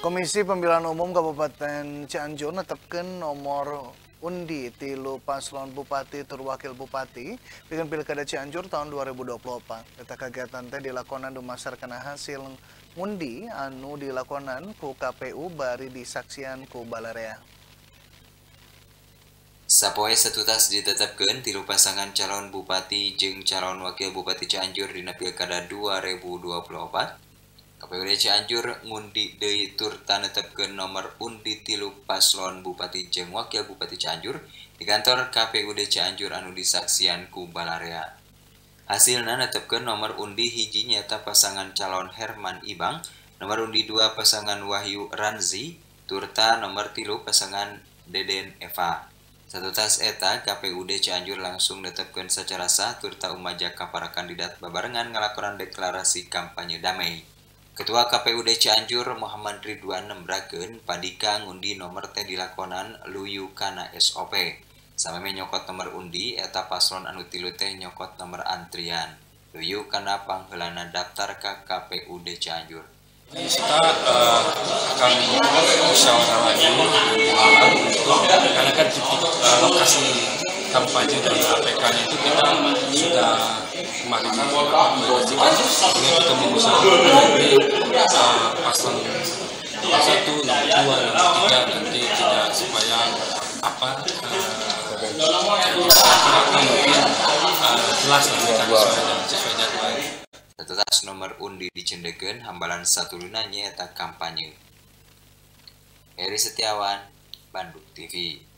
Komisi Pemilihan Umum Kabupaten Cianjur netepkeun nomor undi tilu paslon bupati tur wakil bupati pikeun Pilkada Cianjur tahun 2024. Eta kegiatan teh dilakonan dumasarkan hasil ngundi anu dilakonan ku KPU bari disaksian ku balarea. Sapoe satutas ditetapkeun tilu pasangan calon bupati jeung calon wakil bupati Cianjur dina Pilkada 2024. KPUD Cianjur ngundi deui turta netepkeun nomor undi tilu paslon bupati jeung wakil bupati Cianjur di kantor KPUD Cianjur anu disaksian ku balarea. Hasilna netepkeun nomor undi hiji nyaeta pasangan calon Herman Ibang, nomor undi 2 pasangan Wahyu Ranzi, turta nomor 3 pasangan Deden Eva. Satutas eta KPUD Cianjur langsung netepkeun sacara sah turta umajak ka para kandidat babarengan ngalakonan deklarasi kampanye damai. Ketua KPUD Cianjur Muhammad Ridwan nembrakeun padika ngundi nomor teh dilakonan luyu kana SOP. Sameme nyokot nomor undi eta paslon anu tilu teh nyokot nomor antrian. Luyu kana pangheulana daftar ka KPUD Cianjur. Kita akan musyawarah lagi karena kan titik lokasi kampanye dari APK-nya itu kita sudah kemarin mengajikan ini kita mengusahakan nanti paslon 1, 2, 3 nanti tidak supaya jelas sesuai jadwal. Satutas nomor undi dicendekeun hambalan satuluna nyaeta kampanye. Heri Setiawan, Bandung TV.